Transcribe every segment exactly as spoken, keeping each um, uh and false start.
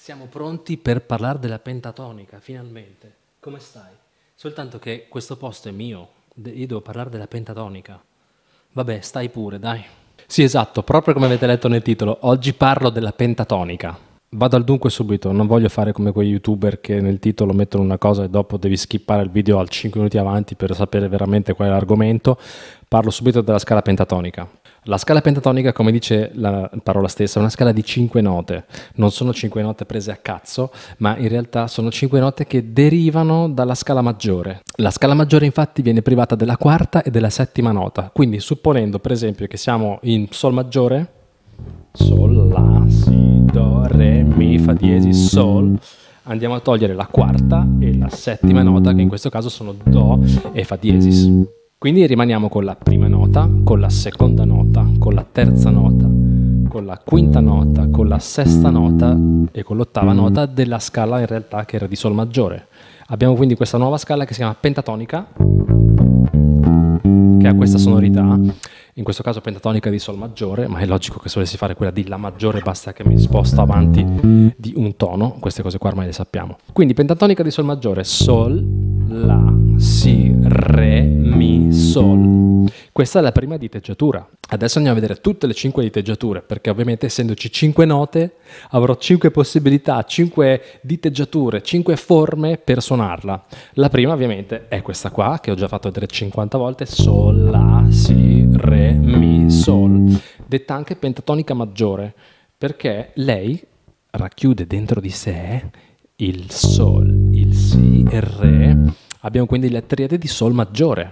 Siamo pronti per parlare della pentatonica, finalmente. Come stai? Soltanto che questo posto è mio, de- io devo parlare della pentatonica. Vabbè, stai pure, dai. Sì, esatto, proprio come avete letto nel titolo, oggi parlo della pentatonica. Vado al dunque subito, non voglio fare come quei youtuber che nel titolo mettono una cosa e dopo devi skippare il video al cinque minuti avanti per sapere veramente qual è l'argomento. Parlo subito della scala pentatonica. La scala pentatonica, come dice la parola stessa, è una scala di cinque note. Non sono cinque note prese a cazzo, ma in realtà sono cinque note che derivano dalla scala maggiore. La scala maggiore infatti viene privata della quarta e della settima nota. Quindi supponendo per esempio che siamo in Sol maggiore, Sol, La, Si, Do, Re, Mi, Fa diesis, Sol, andiamo a togliere la quarta e la settima nota, che in questo caso sono Do e Fa diesis. Quindi rimaniamo con la prima nota, con la seconda nota, con la terza nota, con la quinta nota, con la sesta nota e con l'ottava nota della scala in realtà che era di Sol maggiore. Abbiamo quindi questa nuova scala che si chiama pentatonica, che ha questa sonorità, in questo caso pentatonica di Sol maggiore, ma è logico che se volessi fare quella di La maggiore basta che mi sposto avanti di un tono, queste cose qua ormai le sappiamo. Quindi pentatonica di Sol maggiore, Sol, La, Si, Re, Mi, Sol. Questa è la prima diteggiatura. Adesso andiamo a vedere tutte le cinque diteggiature, perché ovviamente essendoci cinque note avrò cinque possibilità, cinque diteggiature, cinque forme per suonarla. La prima ovviamente è questa qua, che ho già fatto vedere cinquanta volte, Sol, La, Si, Re, Mi, Sol, detta anche pentatonica maggiore, perché lei racchiude dentro di sé il Sol, il Si e il Re. Abbiamo quindi le triadi di Sol maggiore.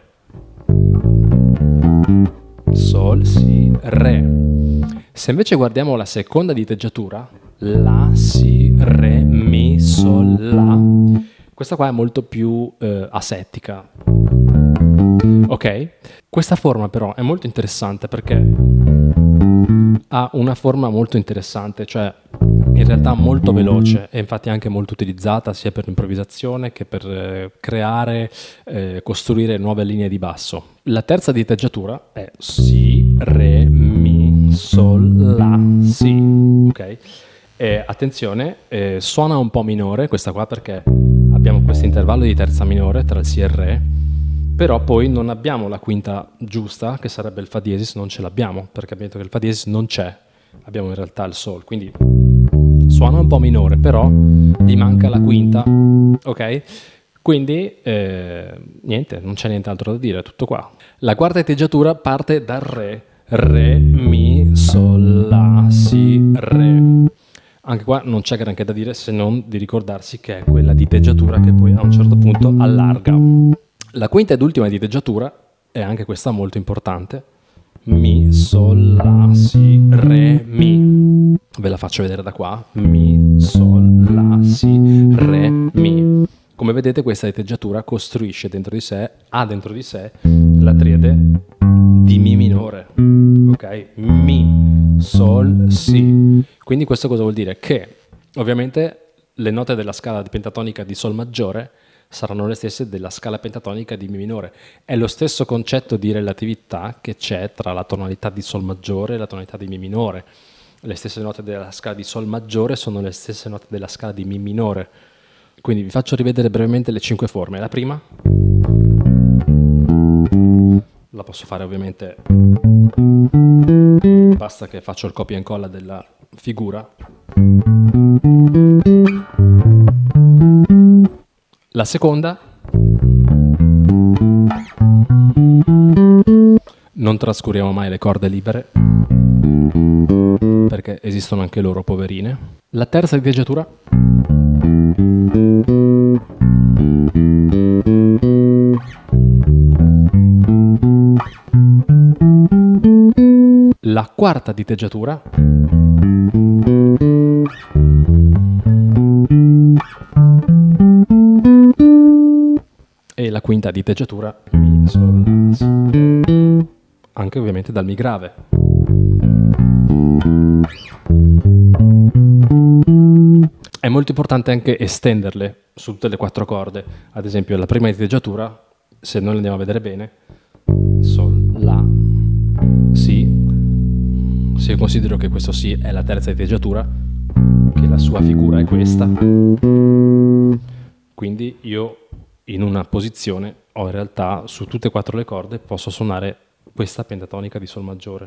Sol, Si, Re. Se invece guardiamo la seconda diteggiatura, La, Si, Re, Mi, Sol, La, questa qua è molto più eh, asettica. Ok? Questa forma però è molto interessante perché ha una forma molto interessante, cioè in realtà molto veloce e infatti anche molto utilizzata sia per l'improvvisazione che per eh, creare, eh, costruire nuove linee di basso. La terza diteggiatura è Si, Re, Mi, Sol, La, Si. Ok? E attenzione, eh, suona un po' minore questa qua perché abbiamo questo intervallo di terza minore tra il Si e il Re, però poi non abbiamo la quinta giusta che sarebbe il Fa diesis, non ce l'abbiamo perché abbiamo detto che il Fa diesis non c'è, abbiamo in realtà il Sol, quindi suona un po' minore, però gli manca la quinta, ok? Quindi eh, niente, non c'è nient'altro da dire, è tutto qua. La quarta diteggiatura parte dal Re, Re, Mi, Sol, La, Si, Re. Anche qua non c'è granché da dire se non di ricordarsi che è quella diteggiatura che poi a un certo punto allarga. La quinta ed ultima diteggiatura è anche questa molto importante. Mi, Sol, La, Si, Re, Mi. Ve la faccio vedere da qua. Mi, Sol, La, Si, Re, Mi. Come vedete questa diteggiatura costruisce dentro di sé, ha dentro di sé la triade di Mi minore. Ok? Mi, Sol, Si. Quindi questo cosa vuol dire? Che ovviamente le note della scala di pentatonica di Sol maggiore saranno le stesse della scala pentatonica di Mi minore. È lo stesso concetto di relatività che c'è tra la tonalità di Sol maggiore e la tonalità di Mi minore. Le stesse note della scala di Sol maggiore sono le stesse note della scala di Mi minore. Quindi vi faccio rivedere brevemente le cinque forme. La prima, la posso fare ovviamente, basta che faccio il copia e incolla della figura. La seconda, non trascuriamo mai le corde libere, perché esistono anche loro, poverine. La terza diteggiatura, la quarta diteggiatura, e la quinta diteggiatura, Mi, Sol, La, Si, Re, anche ovviamente dal Mi grave. È molto importante anche estenderle su tutte le quattro corde. Ad esempio la prima diteggiatura, se noi andiamo a vedere bene, Sol, La, Si. Se io considero che questo Si è la terza diteggiatura, che la sua figura è questa. Quindi io in una posizione ho in realtà su tutte e quattro le corde posso suonare questa pentatonica di Sol maggiore.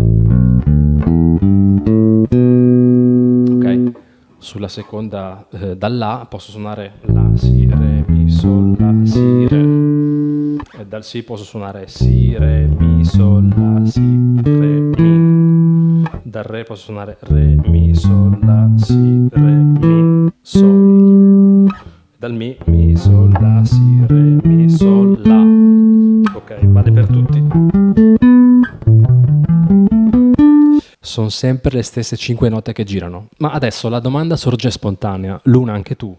Ok? Sulla seconda eh, dall'A posso suonare La, Si, Re, Mi, Sol, La, Si, Re. E dal Si posso suonare Si, Re, Mi, Sol, La, Si, Re, Mi. Dal Re posso suonare Re, Mi, Sol, La, Si, Re, Mi, Sol. Dal Mi, Mi, Sol, La, Si, Re, Mi, Sol, La. Ok, vale per tutti. Sono sempre le stesse cinque note che girano. Ma adesso la domanda sorge spontanea. Luna, anche tu.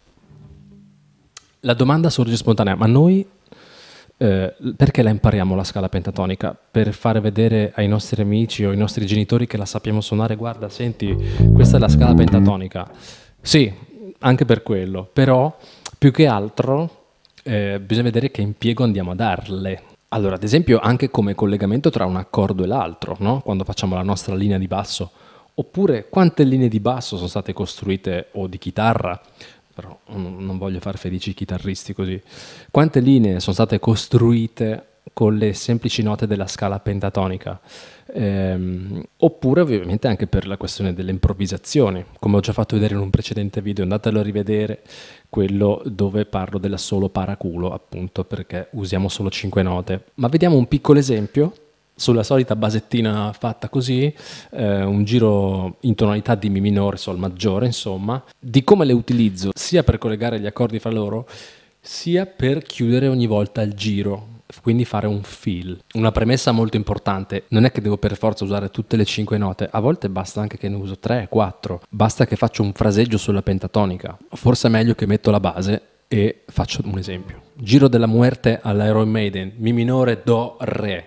La domanda sorge spontanea, ma noi eh, perché la impariamo la scala pentatonica? Per fare vedere ai nostri amici o ai nostri genitori che la sappiamo suonare? Guarda, senti, questa è la scala pentatonica. Sì, anche per quello. Però, più che altro, eh, bisogna vedere che impiego andiamo a darle. Allora, ad esempio, anche come collegamento tra un accordo e l'altro, no? Quando facciamo la nostra linea di basso. Oppure, quante linee di basso sono state costruite, o di chitarra, però non voglio far felici i chitarristi così, quante linee sono state costruite con le semplici note della scala pentatonica? Ehm, oppure ovviamente anche per la questione delle improvvisazioni, come ho già fatto vedere in un precedente video, andatelo a rivedere, quello dove parlo della solo paraculo, appunto perché usiamo solo cinque note. Ma vediamo un piccolo esempio sulla solita basettina fatta così, eh, un giro in tonalità di Mi minore, Sol maggiore, insomma, di come le utilizzo sia per collegare gli accordi fra loro, sia per chiudere ogni volta il giro, quindi fare un fill. Una premessa molto importante: non è che devo per forza usare tutte le cinque note, a volte basta anche che ne uso tre, quattro, basta che faccio un fraseggio sulla pentatonica, forse è meglio che metto la base e faccio un esempio. Giro della Muerte alla Iron Maiden, Mi minore, Do, Re.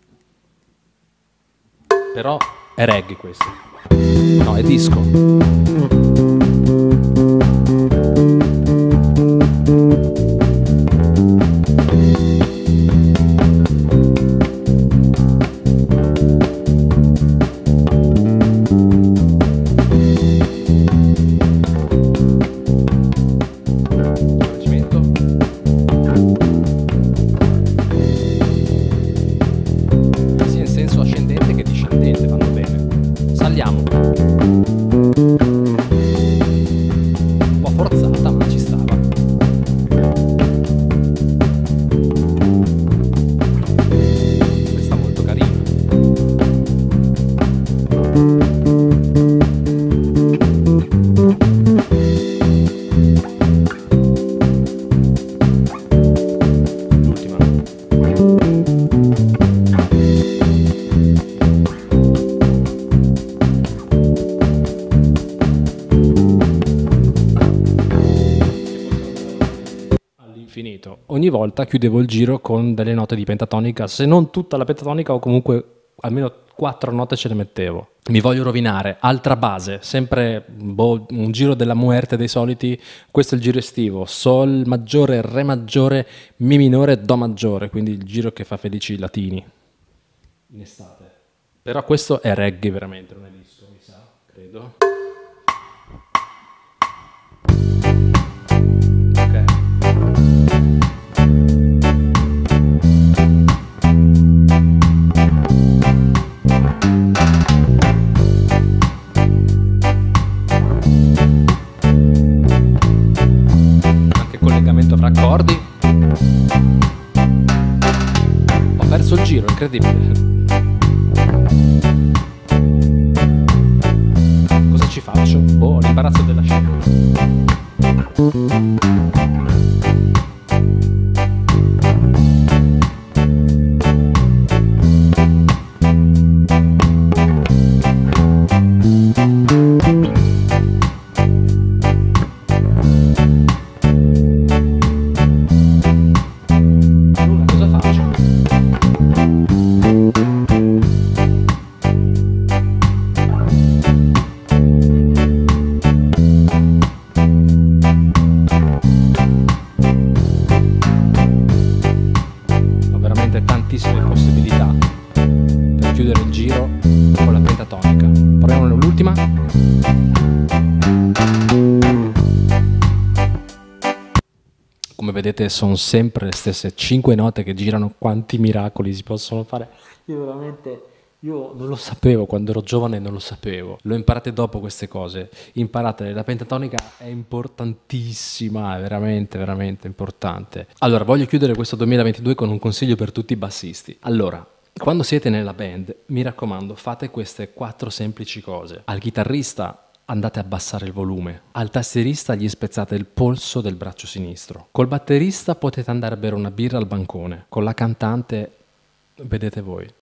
Però è reggae questo, no, è disco. Ogni volta chiudevo il giro con delle note di pentatonica, se non tutta la pentatonica o comunque almeno quattro note ce le mettevo. Mi voglio rovinare, altra base, sempre boh, un giro della Muerte dei soliti, questo è il giro estivo, Sol maggiore, Re maggiore, Mi minore, Do maggiore, quindi il giro che fa felici i latini in estate. Però questo è reggae veramente, non è disco, mi sa, credo. Fra accordi, ho perso il giro, incredibile. Cosa ci faccio? Boh, l'imbarazzo della scena. Come vedete sono sempre le stesse cinque note che girano, quanti miracoli si possono fare. Io veramente, io non lo sapevo quando ero giovane, non lo sapevo. Lo imparate dopo queste cose, imparatele, la pentatonica è importantissima, è veramente, veramente importante. Allora, voglio chiudere questo duemilaventidue con un consiglio per tutti i bassisti. Allora, quando siete nella band, mi raccomando, fate queste quattro semplici cose. Al chitarrista andate a abbassare il volume, al tastierista gli spezzate il polso del braccio sinistro, col batterista potete andare a bere una birra al bancone, con la cantante vedete voi.